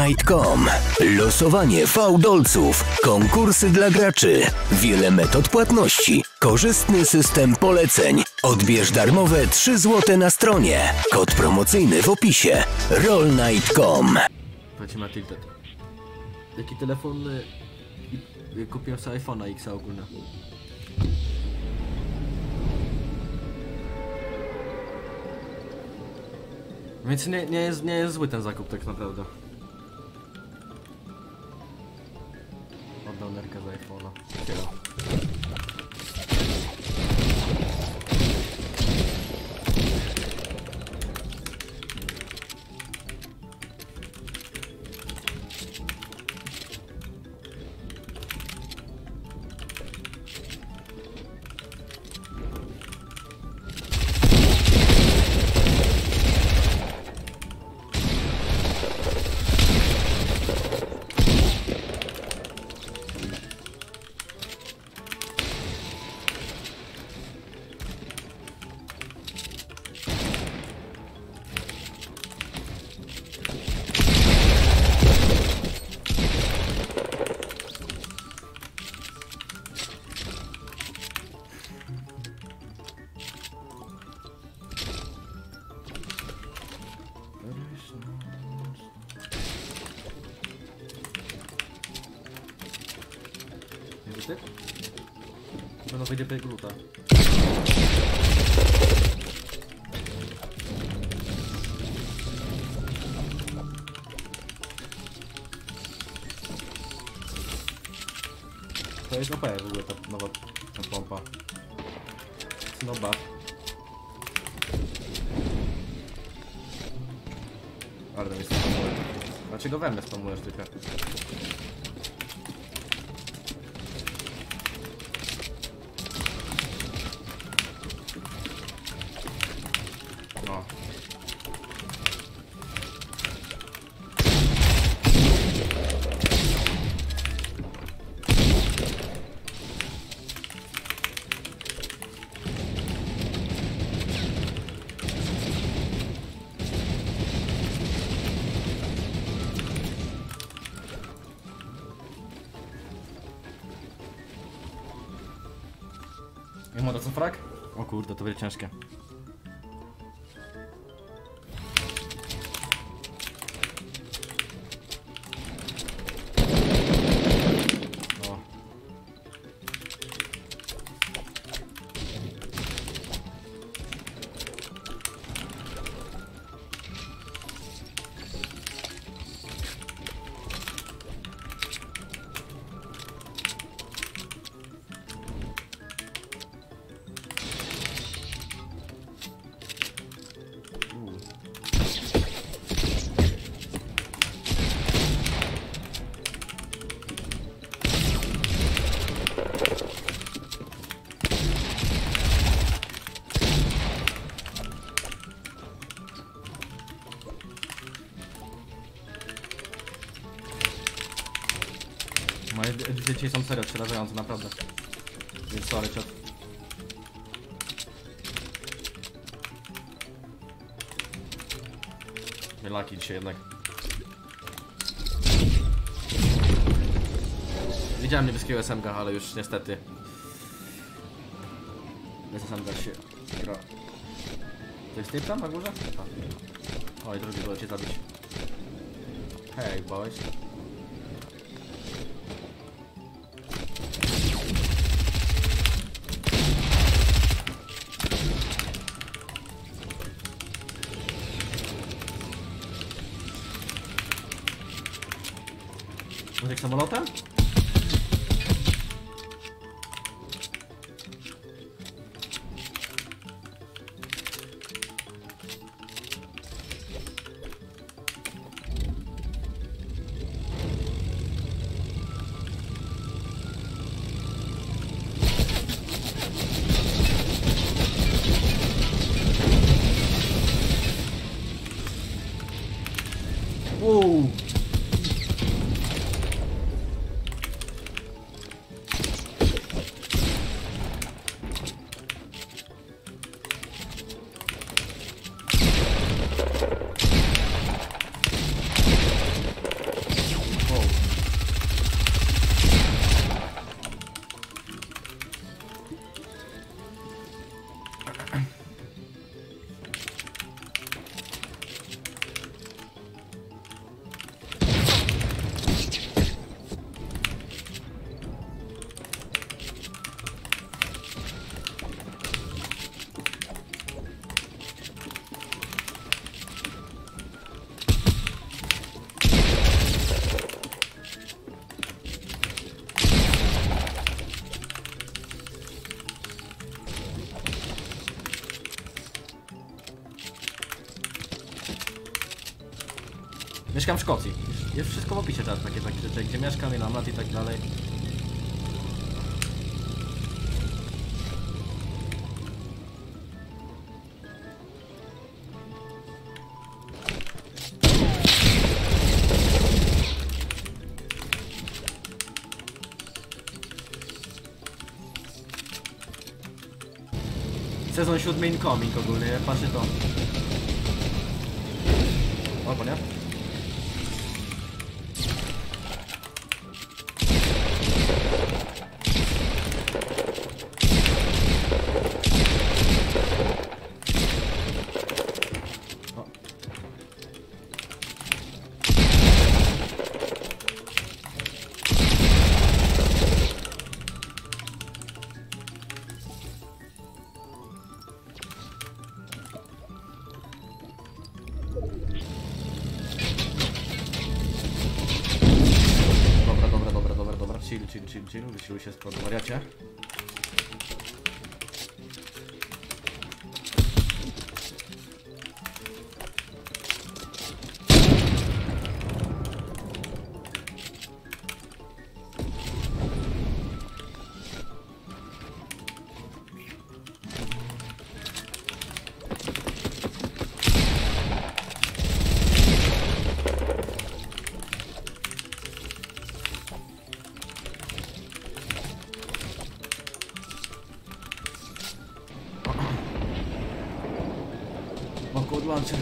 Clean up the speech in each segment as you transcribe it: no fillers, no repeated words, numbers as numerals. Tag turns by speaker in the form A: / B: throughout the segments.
A: rollnight.com. Losowanie fałdolców, konkursy dla graczy, wiele metod płatności, korzystny system poleceń. Odbierz darmowe 3 zł na stronie. Kod promocyjny w opisie. rollnight.com.
B: Patrzcie na Tilted. Jaki telefon kupiłem sobie iPhone'a X ogólnie. Więc nie jest zły ten zakup tak naprawdę. Oddał nerkę za iPhone'a. Ty? Będą wyjdzie gluta. To jest OP w ogóle ta nowa pompa. Snoba. Ale to mi spamuje. Dlaczego we mnie spamujesz tylko? No. Jak ma to co frak? O kurde, to będzie ciężkie. Moje dzieci są serio przerażające, naprawdę. Więc sorry, ciot. Laki dzisiaj jednak. Widziałem niebieskiego SMG, ale już niestety. Bez SMG się gra. To jest typ tam na górze? Oj, drugi było cię zabić. Hej, boys. Jak samolotem? Wow. Mieszkam w Szkocji. Jest wszystko w opisie teraz, takie rzeczy, gdzie mieszkam, ile mam lat i tak dalej. Sezon 7 incoming ogólnie, jak patrzę to... Albo nie? Chill, wysiluj się z przodu, wariacie. Code launcher.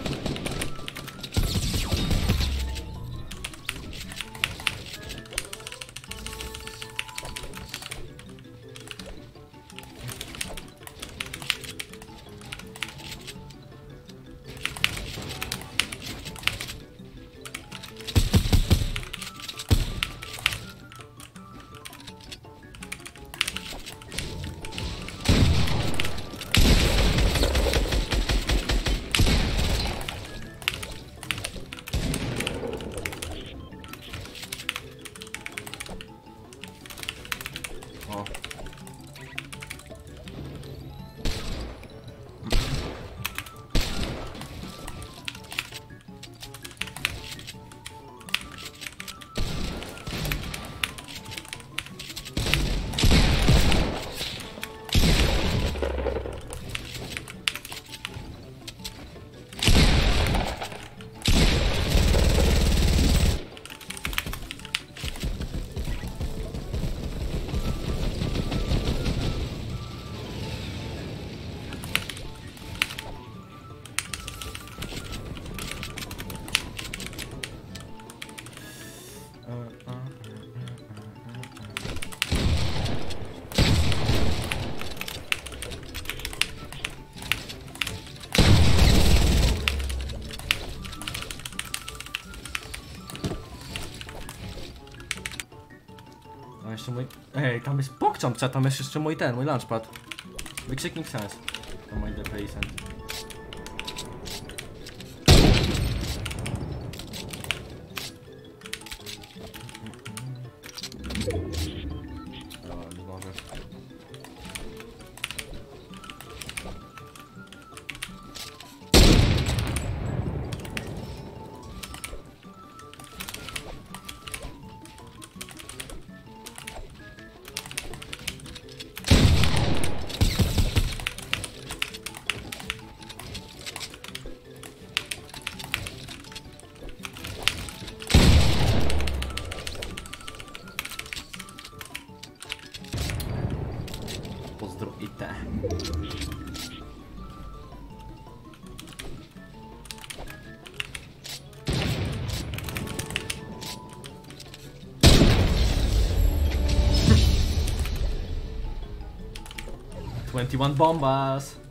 B: A jeszcze mój... Ej, tam jest PogChamp chat, tam jest jeszcze mój launchpad. Wykrzyknik sens. To mój DPI sens. Pozdro i te. Twenty-one bombas.